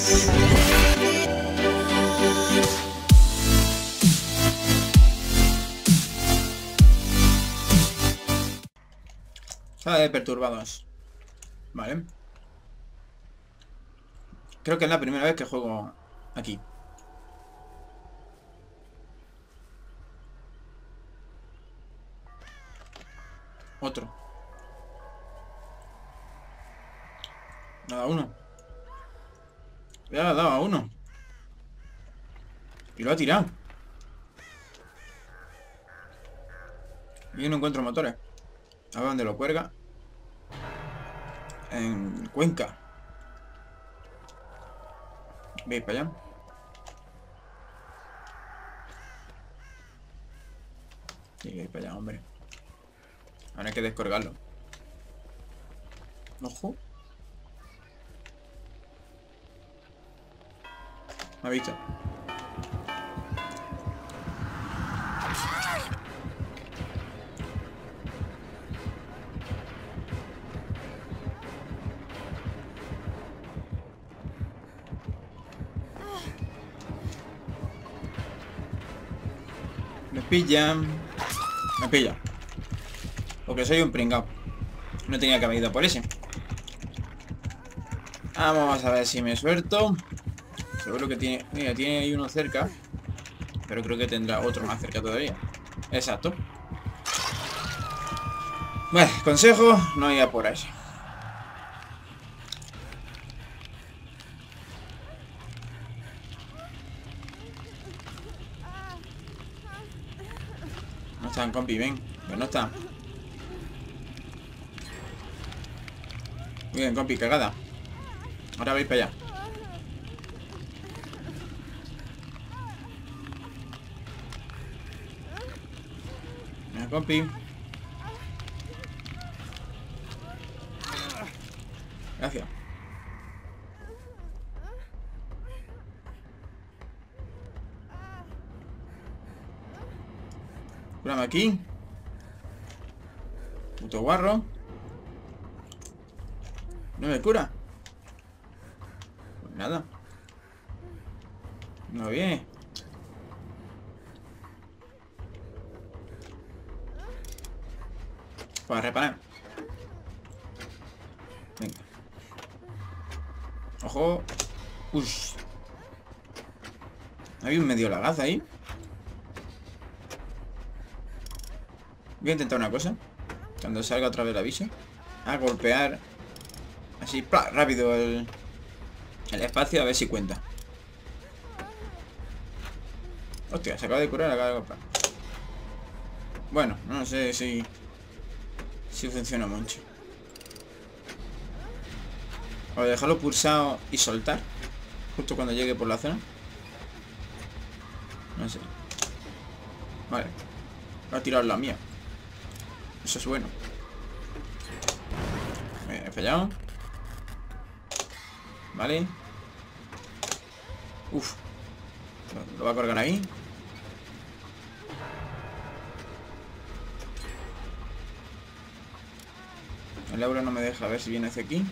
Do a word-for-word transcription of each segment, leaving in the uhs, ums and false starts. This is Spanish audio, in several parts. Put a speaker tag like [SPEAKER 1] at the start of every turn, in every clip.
[SPEAKER 1] Sala de perturbados. Vale. Creo que es la primera vez que juego aquí. Otro. Nada, uno. Ya le ha dado a uno. Y lo ha tirado. Y yo no encuentro motores. A ver dónde lo cuelga. En Cuenca. ¿Veis para allá? Sí, veis para allá, hombre. Ahora hay que descolgarlo. Ojo. Me ha visto. Me pillan. Me pilla. Porque soy un pringao. No tenía que haber ido por ese. Vamos a ver si me suelto. Seguro que tiene... Mira, tiene ahí uno cerca. Pero creo que tendrá otro más cerca todavía. Exacto. Bueno, consejo, no ir a por ahí. No están, compi, ven. Que no está. Muy bien, compi, cagada. Ahora vais para allá. Venga, compi. Gracias. Cúrame aquí. Puto guarro. No me cura. Pues nada. No viene. Para reparar. Venga. Ojo. Uy. Hay un medio lagazo ahí. Voy a intentar una cosa. Cuando salga otra vez el aviso. A golpear. Así, ¡plá! Rápido el, el espacio, a ver si cuenta. Hostia, se acaba de curar, acaba de comprar. Bueno, no sé si Si funciona mucho. O dejarlo pulsado y soltar justo cuando llegue por la zona. No sé. Vale. Va a tirar la mía. Eso es bueno. Me he fallado. Vale. Uf. Lo, lo va a colgar ahí. El euro no me deja ver si viene hacia aquí.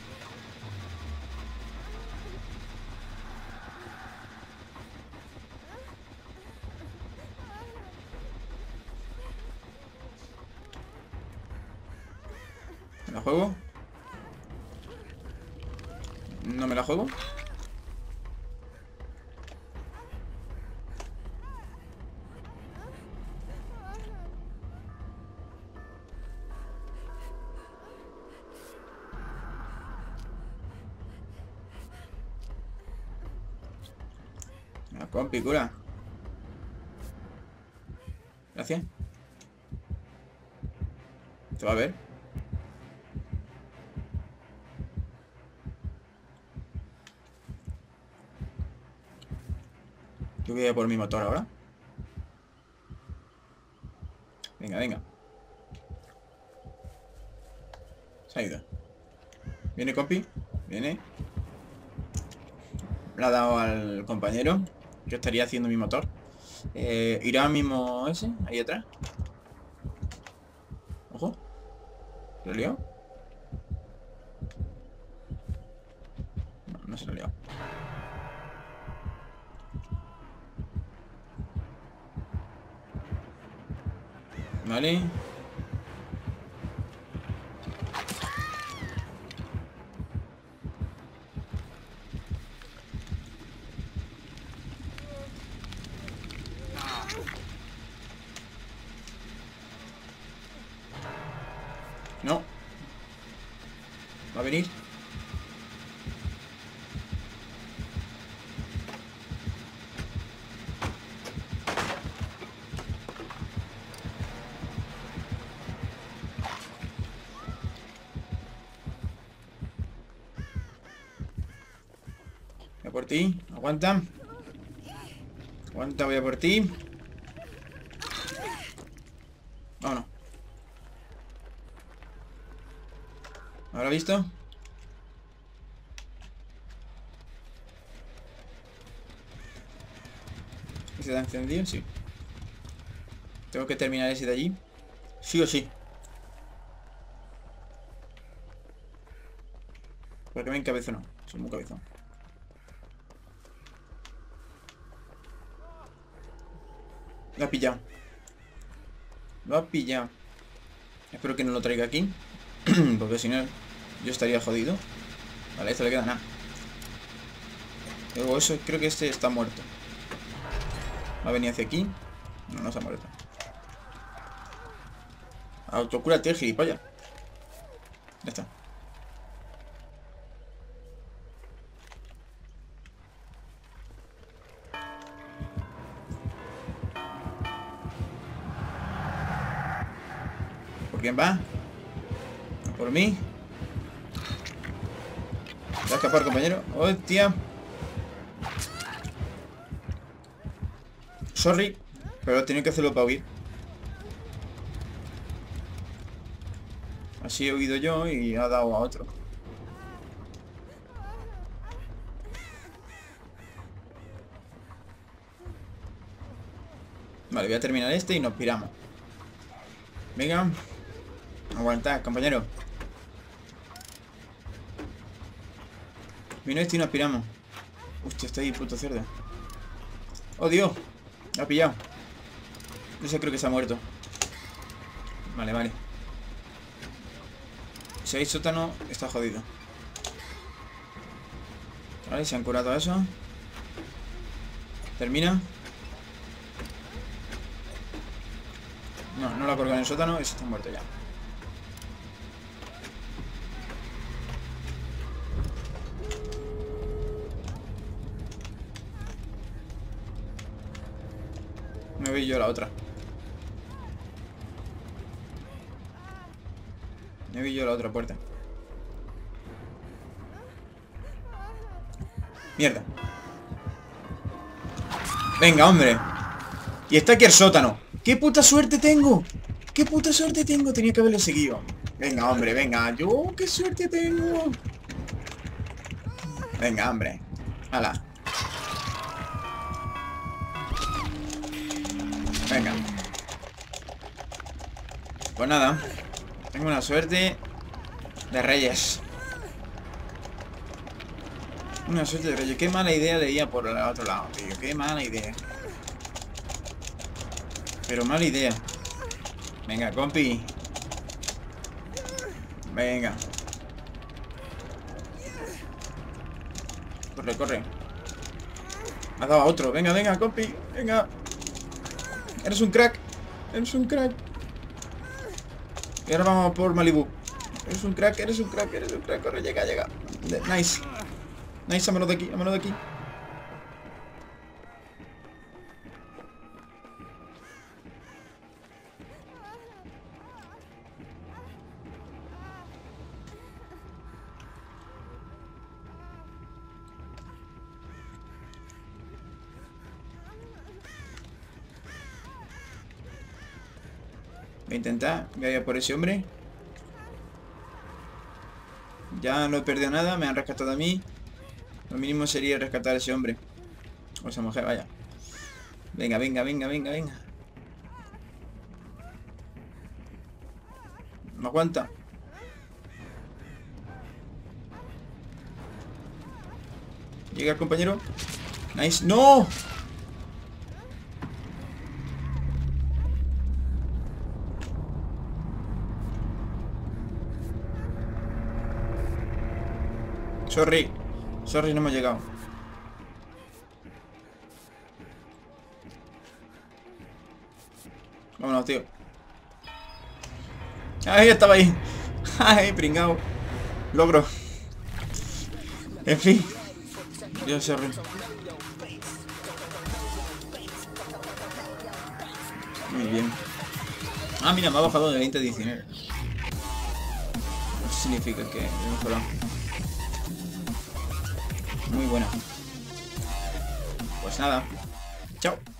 [SPEAKER 1] ¿Me la juego? ¿No me la juego? La compi, cura. Gracias. Se va a ver. Yo voy a ir por mi motor ahora. Venga, venga. Se ha ido. Viene, compi. Viene. Le ha dado al compañero. Yo estaría haciendo mi motor. Eh, irá mismo ese, ahí atrás. Ojo. ¿Se lo he liado? No, no se lo he liado. Vale. No. Va a venir. Voy a por ti. Aguanta. Aguanta, voy a por ti. Vámonos. ¿Habrá visto? ¿Se da encendido? Sí. Tengo que terminar ese de allí. Sí o sí. Porque me encabezonó. Soy muy cabezón. Lo ha pillado. Lo ha pillado. Espero que no lo traiga aquí. Porque si no, yo estaría jodido. Vale, esto le queda nada. Luego eso, creo que este está muerto. Va a venir hacia aquí. No, no se ha muerto. Autocúrate, el gilipollas. Ya está. ¿Por quién va? ¿Por mí? ¿Te va a escapar, compañero? ¡Hostia! Sorry, pero tenía que hacerlo para huir. Así he huido yo y ha dado a otro. Vale, voy a terminar este y nos piramos. Venga. Aguantad, compañero. Vino este y nos piramos. Hostia, está ahí, puto cerdo. ¡Oh, Dios! Me ha pillado. Ese creo que se ha muerto. Vale, vale. Si hay sótano, está jodido. Vale, se han curado a eso. Termina. No, no lo ha colgado en el sótano. Ese está muerto ya. Me voy yo a la otra. Me voy yo a la otra puerta. Mierda. Venga, hombre. Y está aquí el sótano. ¡Qué puta suerte tengo! ¡Qué puta suerte tengo! Tenía que haberlo seguido. Venga, hombre, venga. Yo, qué suerte tengo. Venga, hombre. Hala. Venga. Pues nada. Tengo una suerte de reyes. Una suerte de reyes. Qué mala idea leía por el otro lado, tío. Qué mala idea. Pero mala idea. Venga, compi. Venga. Corre, corre. Ha dado a otro. Venga, venga, compi. Venga. Eres un crack. Eres un crack. Y ahora vamos por Malibu. Eres un crack, eres un crack, eres un crack. Corre, llega, llega. Nice. Nice, vámonos de aquí, vámonos de aquí. Voy a intentar, voy a ir por ese hombre. Ya no he perdido nada, me han rescatado a mí. Lo mínimo sería rescatar a ese hombre. O esa mujer, vaya. Venga, venga, venga, venga, venga. No aguanta. Llega el compañero. Nice. ¡No! Sorry. Sorry, no hemos llegado. Vámonos, tío. Ahí estaba ahí. Ay, pringao. Logro. En fin. Dios, sorry. Muy bien. Ah, mira, me ha bajado de veinte a diecinueve. Eso significa que he mejorado. Muy buena. Pues nada. Chao.